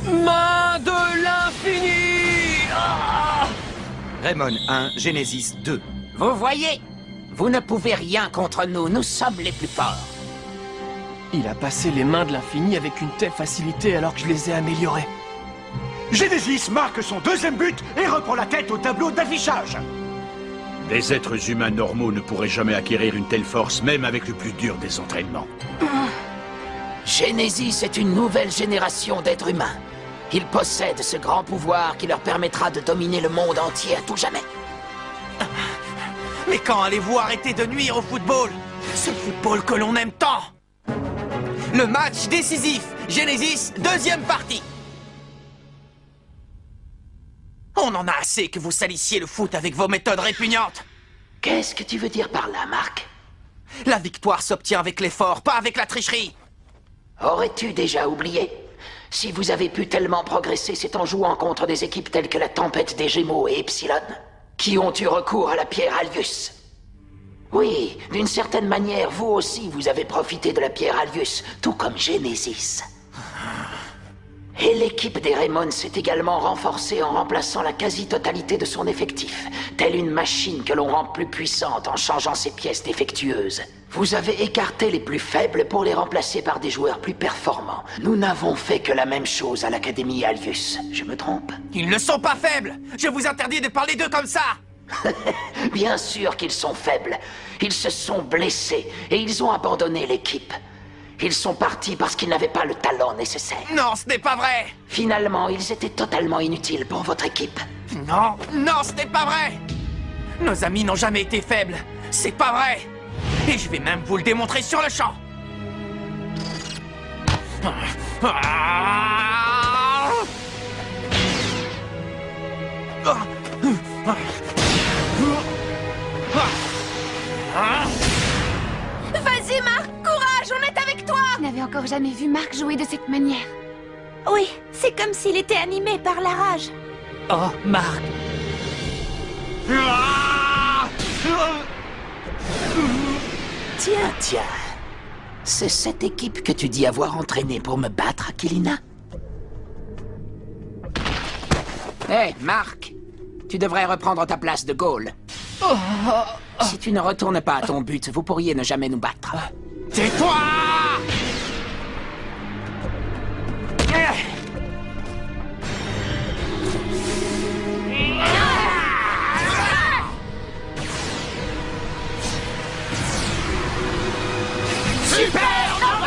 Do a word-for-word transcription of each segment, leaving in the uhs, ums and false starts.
Main de l'infini. Ah! Raymond un, Genesis deux. Vous voyez? Vous ne pouvez rien contre nous, nous sommes les plus forts. Il a passé les mains de l'infini avec une telle facilité alors que je les ai améliorées. Genesis marque son deuxième but et reprend la tête au tableau d'affichage. Des êtres humains normaux ne pourraient jamais acquérir une telle force, même avec le plus dur des entraînements. Genesis est une nouvelle génération d'êtres humains. Ils possèdent ce grand pouvoir qui leur permettra de dominer le monde entier à tout jamais. Mais quand allez-vous arrêter de nuire au football? Ce football que l'on aime tant! Le match décisif, Genesis, deuxième partie. On en a assez que vous salissiez le foot avec vos méthodes répugnantes. Qu'est-ce que tu veux dire par là, Marc? La victoire s'obtient avec l'effort, pas avec la tricherie. Aurais-tu déjà oublié? Si vous avez pu tellement progresser, c'est en jouant contre des équipes telles que la Tempête des Gémeaux et Epsilon, qui ont eu recours à la pierre Alius. Oui, d'une certaine manière, vous aussi, vous avez profité de la pierre Alius, tout comme Genesis. Et l'équipe des Raymond s'est également renforcée en remplaçant la quasi-totalité de son effectif, telle une machine que l'on rend plus puissante en changeant ses pièces défectueuses. Vous avez écarté les plus faibles pour les remplacer par des joueurs plus performants. Nous n'avons fait que la même chose à l'Académie Alius. Je me trompe? Ils ne sont pas faibles. Je vous interdis de parler d'eux comme ça. Bien sûr qu'ils sont faibles. Ils se sont blessés et ils ont abandonné l'équipe. Ils sont partis parce qu'ils n'avaient pas le talent nécessaire. Non, ce n'est pas vrai. Finalement, ils étaient totalement inutiles pour votre équipe. Non, non, ce n'est pas vrai. Nos amis n'ont jamais été faibles. C'est pas vrai. Et je vais même vous le démontrer sur le champ. Vas-y, Marc, courage, on est avec toi! Je n'avais encore jamais vu Marc jouer de cette manière. Oui, c'est comme s'il était animé par la rage. Oh, Marc. Tiens, tiens. C'est cette équipe que tu dis avoir entraînée pour me battre, Aquilina? Hé, hey, Marc! Tu devrais reprendre ta place de goal. Oh, oh, oh. Si tu ne retournes pas à ton but, vous pourriez ne jamais nous battre. Tais-toi! Super Nova!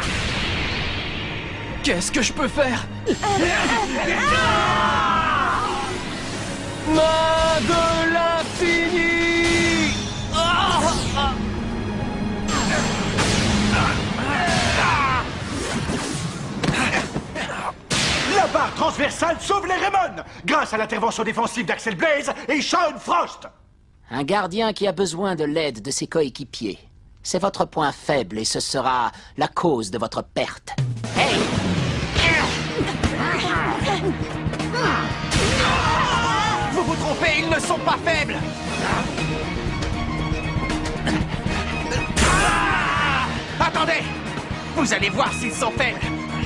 Qu'est-ce que je peux faire? Main de l'infini! La barre transversale sauve les Raymond grâce à l'intervention défensive d'Axel Blaze et Sean Frost. Un gardien qui a besoin de l'aide de ses coéquipiers. C'est votre point faible et ce sera la cause de votre perte. Hey! Vous vous trompez, ils ne sont pas faibles. Ah! Attendez! Vous allez voir s'ils sont faibles.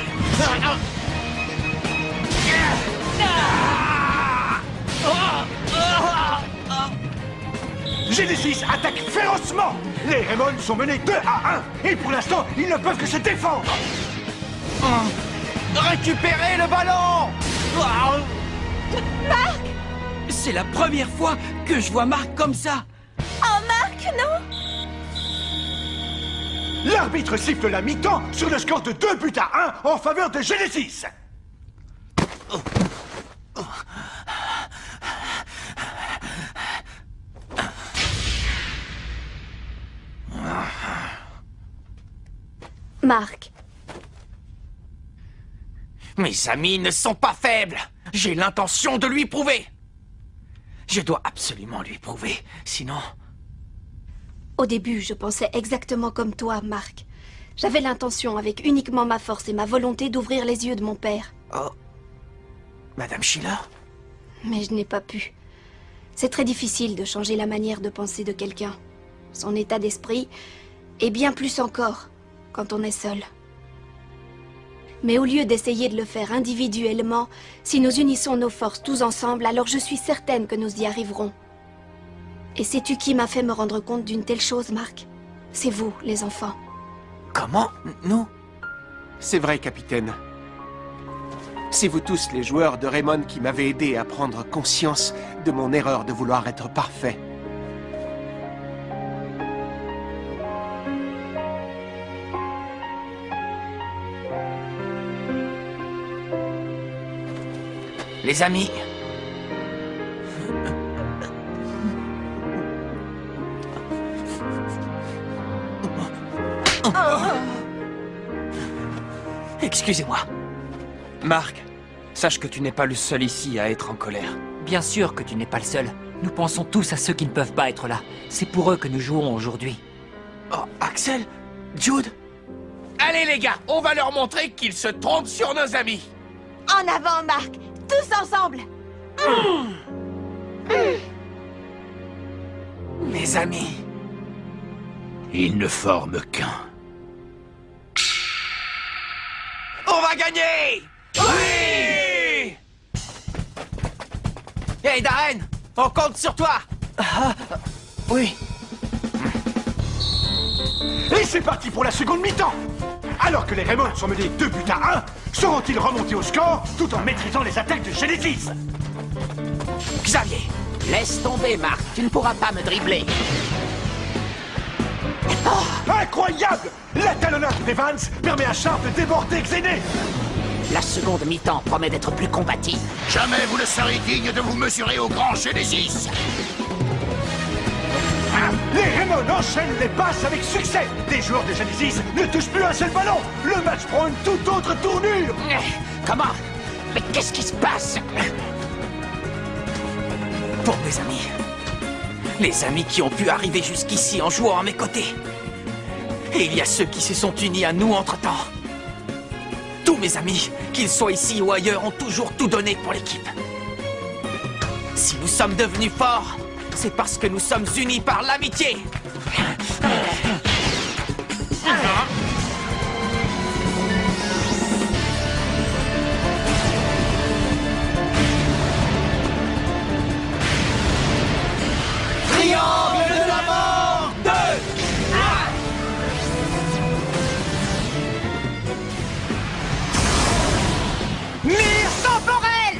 Genesis attaque férocement. Les Raymond sont menés deux à un. Et pour l'instant, ils ne peuvent que se défendre. Récupérez le ballon! Marc! C'est la première fois que je vois Marc comme ça. Oh, Marc, non! L'arbitre siffle la mi-temps sur le score de deux buts à un en faveur de Genesis. Marc. Mes amis ne sont pas faibles. J'ai l'intention de lui prouver. Je dois absolument lui prouver, sinon... Au début, je pensais exactement comme toi, Marc. J'avais l'intention, avec uniquement ma force et ma volonté, d'ouvrir les yeux de mon père. Oh... Madame Schiller? Mais je n'ai pas pu. C'est très difficile de changer la manière de penser de quelqu'un. Son état d'esprit, et bien plus encore, quand on est seul. Mais au lieu d'essayer de le faire individuellement, si nous unissons nos forces tous ensemble, alors je suis certaine que nous y arriverons. Et sais-tu qui m'a fait me rendre compte d'une telle chose, Mark? C'est vous, les enfants. Comment? Nous? C'est vrai, capitaine. C'est vous tous, les joueurs de Raymond, qui m'avez aidé à prendre conscience de mon erreur de vouloir être parfait. Les amis... Excusez-moi. Marc, sache que tu n'es pas le seul ici à être en colère. Bien sûr que tu n'es pas le seul. Nous pensons tous à ceux qui ne peuvent pas être là. C'est pour eux que nous jouons aujourd'hui. Oh, Axel? Jude? Allez les gars, on va leur montrer qu'ils se trompent sur nos amis. En avant, Marc! Tous ensemble! Mmh. Mmh. Mes amis... Ils ne forment qu'un. On va gagner! Oui! Hey Darren, on compte sur toi! Ah, oui. Et c'est parti pour la seconde mi-temps! Alors que les Raymond sont menés deux buts à un, sauront-ils remonter au score tout en maîtrisant les attaques de Genesis? Xavier! Laisse tomber, Marc, tu ne pourras pas me dribbler. Oh, incroyable! La talonnade d'Evans permet à Sharp de déborder Xéné! La seconde mi-temps promet d'être plus combative. Jamais vous ne serez digne de vous mesurer au grand Genesis. Les Raymond enchaînent les passes avec succès. Les joueurs de Genesis ne touchent plus un seul ballon. Le match prend une toute autre tournure. Comment? Mais qu'est-ce qui se passe? Pour mes amis. Les amis qui ont pu arriver jusqu'ici en jouant à mes côtés. Et il y a ceux qui se sont unis à nous entre-temps. Tous mes amis, qu'ils soient ici ou ailleurs, ont toujours tout donné pour l'équipe. Si nous sommes devenus forts, c'est parce que nous sommes unis par l'amitié. Triangle de la mort! Deux! Mur temporel!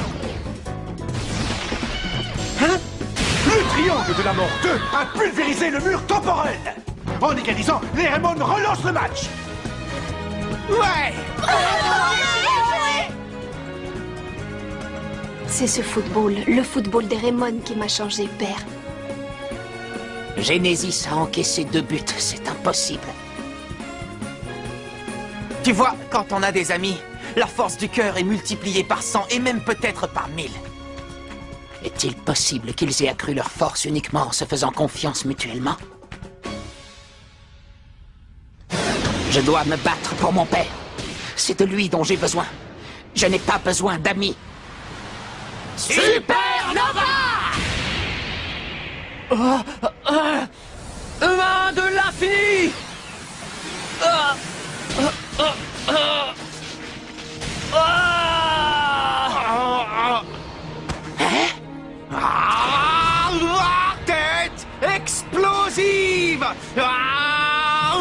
Hein? Le triangle de la mort deux a pulvérisé le mur temporel. En égalisant, les Raymond relancent le match. Ouais! C'est ce football, le football des Raymond qui m'a changé, père. Genesis a encaissé deux buts, c'est impossible. Tu vois, quand on a des amis, la force du cœur est multipliée par cent et même peut-être par mille. Est-il possible qu'ils aient accru leur force uniquement en se faisant confiance mutuellement? Je dois me battre pour mon père. C'est de lui dont j'ai besoin. Je n'ai pas besoin d'amis. Supernova! Oh, euh, main de l'infini! Ah, ah, ah, ah, ah, Hein? ah, ah, tête explosive! Ah,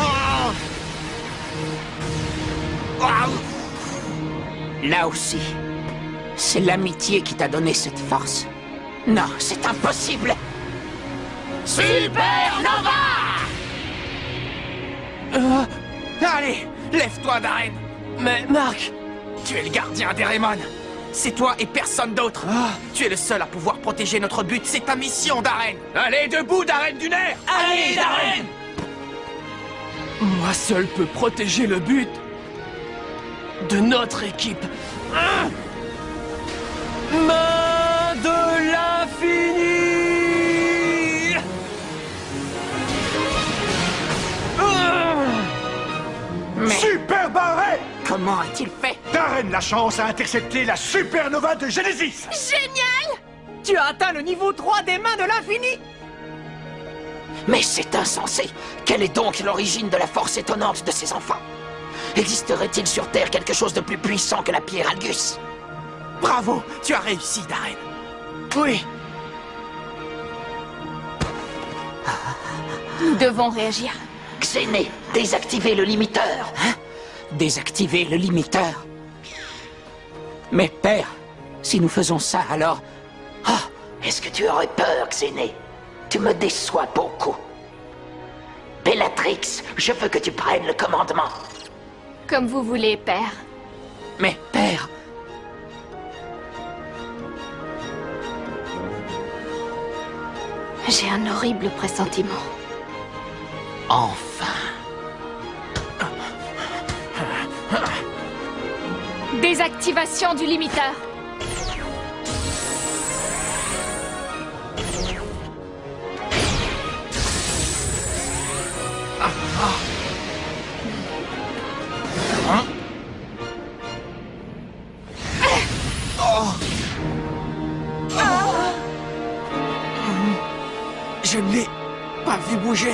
ah, Là aussi, c'est l'amitié qui t'a donné cette force. Non, c'est impossible! Supernova! Euh, allez, lève-toi, Darren. Mais, Marc... Tu es le gardien des Raymond. C'est toi et personne d'autre. Ah. Tu es le seul à pouvoir protéger notre but. C'est ta mission, Darren. Allez, debout, Darren Dunaire! Allez, Darren! Moi seul peux protéger le but de notre équipe. Main de l'infini! Mais Super barré! comment a-t-il fait? Darren la chance a intercepté la supernova de Genesis. Génial! Tu as atteint le niveau trois des mains de l'infini! Mais c'est insensé! Quelle est donc l'origine de la force étonnante de ces enfants? Existerait-il sur Terre quelque chose de plus puissant que la pierre Algus? Bravo, tu as réussi, Darren. Oui. Nous devons réagir. Xéné, désactivez le limiteur. Hein? Désactiver le limiteur? Mais père, si nous faisons ça, alors... Ah, est-ce que tu aurais peur, Xéné? Tu me déçois beaucoup. Bellatrix, je veux que tu prennes le commandement. Comme vous voulez, père. Mais père... J'ai un horrible pressentiment. Enfin... Désactivation du limiteur. Je ne l'ai pas vu bouger.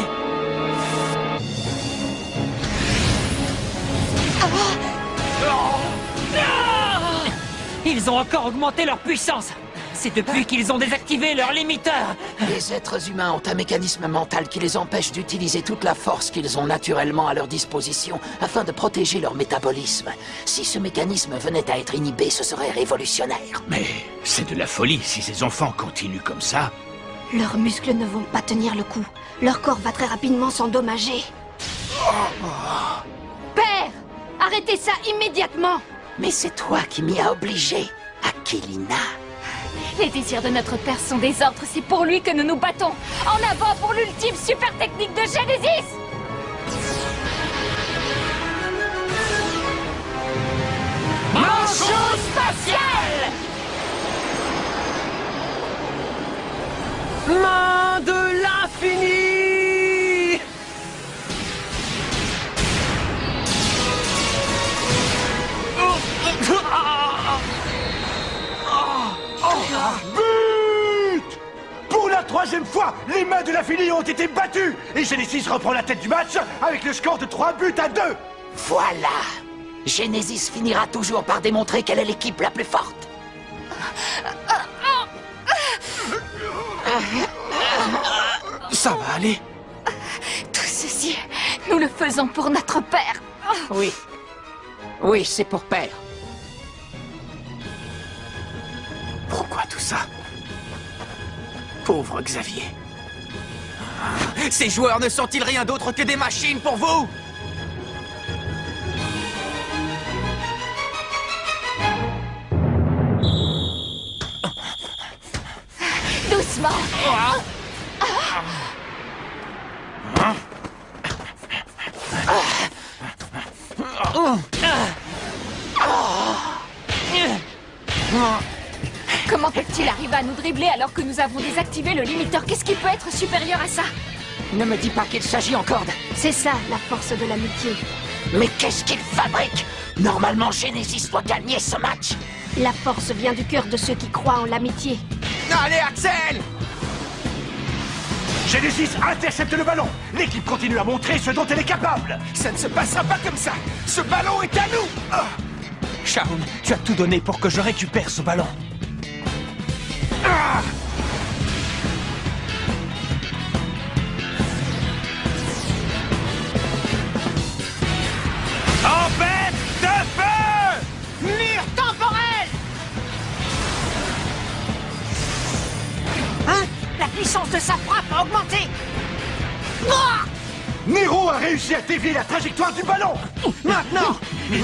Ils ont encore augmenté leur puissance. C'est depuis qu'ils ont désactivé leur limiteur. Les êtres humains ont un mécanisme mental qui les empêche d'utiliser toute la force qu'ils ont naturellement à leur disposition afin de protéger leur métabolisme. Si ce mécanisme venait à être inhibé, ce serait révolutionnaire. Mais c'est de la folie si ces enfants continuent comme ça. Leurs muscles ne vont pas tenir le coup. Leur corps va très rapidement s'endommager. Père! Arrêtez ça immédiatement! Mais c'est toi qui m'y as obligé, Aquilina. Les désirs de notre père sont des ordres, c'est pour lui que nous nous battons. En avant pour l'ultime super technique de Genesis! Manchot spatial! Main de l'infini! But! Pour la troisième fois, les mains de l'infini ont été battues et Genesis reprend la tête du match avec le score de trois buts à deux. Voilà. Genesis finira toujours par démontrer qu'elle est l'équipe la plus forte. Ça va aller. Tout ceci, nous le faisons pour notre père. Oui. Oui, c'est pour père. Pourquoi tout ça? Pauvre Xavier. Ces joueurs ne sont-ils rien d'autre que des machines pour vous? Doucement. Comment peut-il arriver à nous dribbler alors que nous avons désactivé le limiteur? Qu'est-ce qui peut être supérieur à ça? Ne me dis pas qu'il s'agit encore de... C'est ça, la force de l'amitié. Mais qu'est-ce qu'il fabrique? Normalement, Genesis doit gagner ce match. La force vient du cœur de ceux qui croient en l'amitié. Allez, Axel! Genesis intercepte le ballon. L'équipe continue à montrer ce dont elle est capable. Ça ne se passera pas comme ça. Ce ballon est à nous. Ah. Shaun, tu as tout donné pour que je récupère ce ballon. Ah. Tempête de feu! Mur temporel! Hein? La puissance de sa frappe a augmenté! Ah! Nero a réussi à dévier la trajectoire du ballon. Maintenant!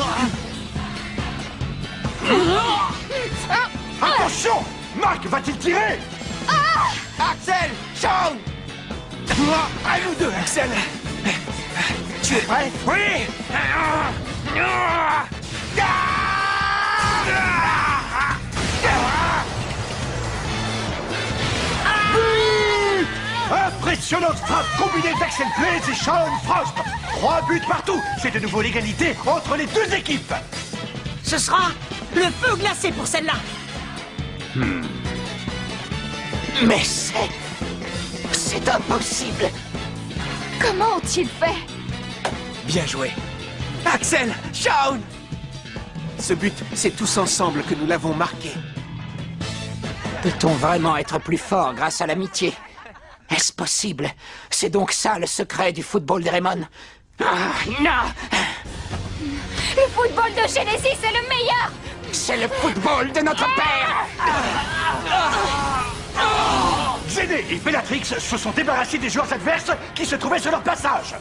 Attention! Marc va-t-il tirer? Axel! Shaun! À nous deux, Axel! Tu es prêt? Oui! Impressionnante frappe combinée d'Axel Blaze et Shaun Frost. Trois buts partout. C'est de nouveau l'égalité entre les deux équipes. Ce sera le feu glacé pour celle-là! Hmm. Mais c'est... C'est impossible. Comment ont-ils fait? Bien joué. Axel, Shaun! Ce but, c'est tous ensemble que nous l'avons marqué. Peut-on vraiment être plus fort grâce à l'amitié? Est-ce possible? C'est donc ça le secret du football de Raymond? Ah, non! Le football de Genesis est le meilleur! C'est le football de notre père! Zéné et Bellatrix se sont débarrassés des joueurs adverses qui se trouvaient sur leur passage.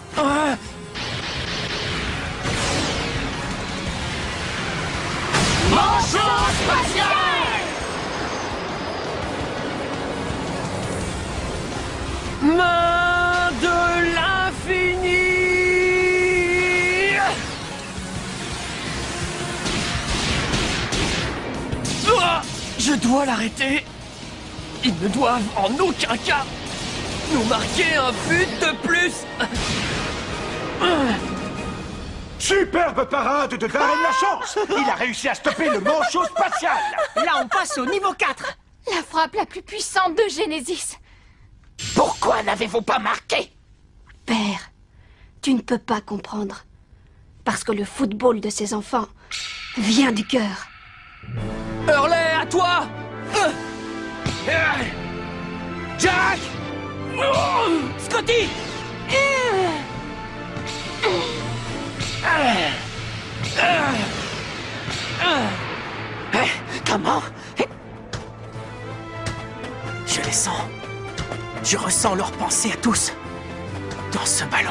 Manchot spatial! Main de l'infini! Ah, je dois l'arrêter. Ils ne doivent en aucun cas nous marquer un but de plus. Superbe parade de Darren Lachance! Il a réussi à stopper le manchot spatial! Là, on passe au niveau quatre. La frappe la plus puissante de Genesis. Pourquoi n'avez-vous pas marqué? Père, tu ne peux pas comprendre. Parce que le football de ces enfants vient du cœur. Hurley, à toi! Jack! Scotty! Comment? Je les sens. Je ressens leurs pensées à tous. Dans ce ballon.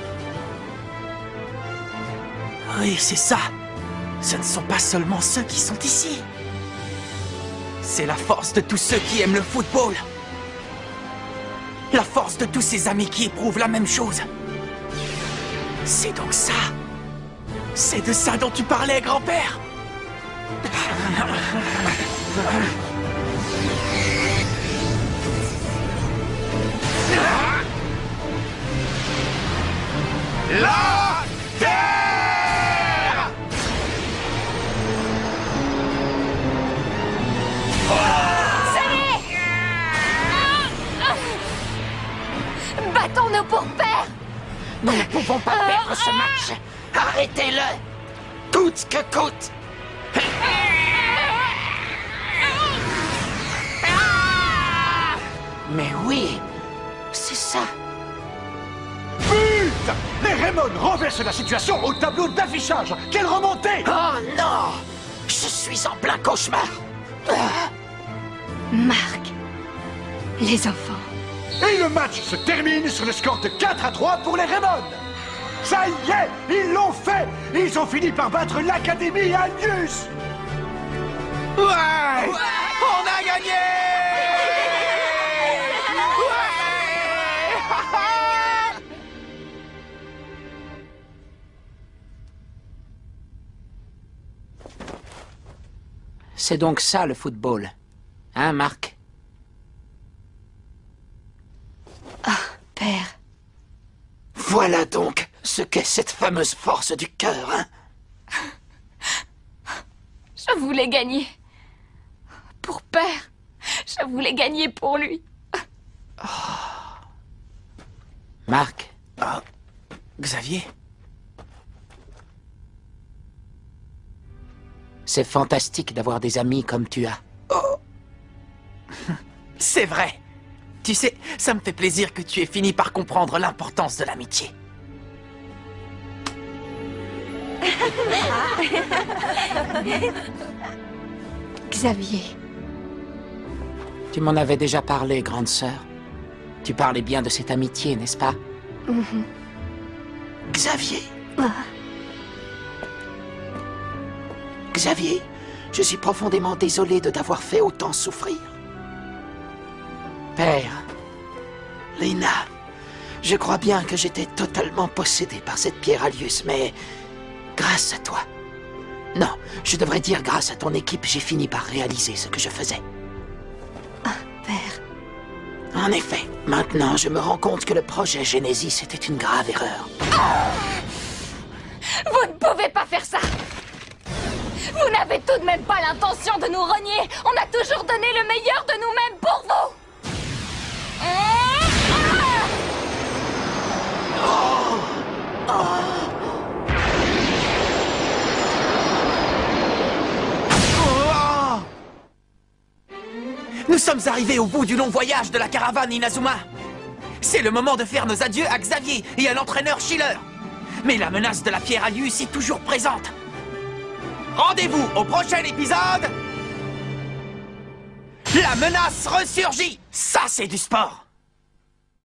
Oui, c'est ça. Ce ne sont pas seulement ceux qui sont ici. C'est la force de tous ceux qui aiment le football. La force de tous ces amis qui éprouvent la même chose. C'est donc ça. C'est de ça dont tu parlais, grand-père. La Terre! Battons-nous pour perdre! Nous ne pouvons pas perdre ce match! Arrêtez-le! Coûte que coûte! Mais oui, c'est ça! But! Les Raymond renversent la situation au tableau d'affichage! Quelle remontée! Oh non! Je suis en plein cauchemar! Marc, les enfants. Et le match se termine sur le score de quatre à trois pour les Raymond! Ça y est! Ils l'ont fait! Ils ont fini par battre l'Académie Albius! Ouais, ouais, on a gagné! C'est donc ça le football. Hein, Marc? Ah, père. Voilà donc ce qu'est cette fameuse force du cœur, hein? Je voulais gagner. Pour père. Je voulais gagner pour lui. Marc? Ah, Xavier? C'est fantastique d'avoir des amis comme tu as. Oh. C'est vrai. Tu sais, ça me fait plaisir que tu aies fini par comprendre l'importance de l'amitié. Xavier. Tu m'en avais déjà parlé, grande sœur. Tu parlais bien de cette amitié, n'est-ce pas? Mm-hmm. Xavier. Ah. Xavier, je suis profondément désolé de t'avoir fait autant souffrir. Père, Lina, je crois bien que j'étais totalement possédé par cette pierre Allius, mais grâce à toi. Non, je devrais dire grâce à ton équipe, j'ai fini par réaliser ce que je faisais. Ah, père. En effet, maintenant je me rends compte que le projet Genesis était une grave erreur. Vous ne pouvez pas faire ça! Vous n'avez tout de même pas l'intention de nous renier! On a toujours donné le meilleur de nous-mêmes pour vous! Nous sommes arrivés au bout du long voyage de la caravane Inazuma. C'est le moment de faire nos adieux à Xavier et à l'entraîneur Schiller. Mais la menace de la pierre Alius est toujours présente. Rendez-vous au prochain épisode. La menace ressurgit. Ça, c'est du sport.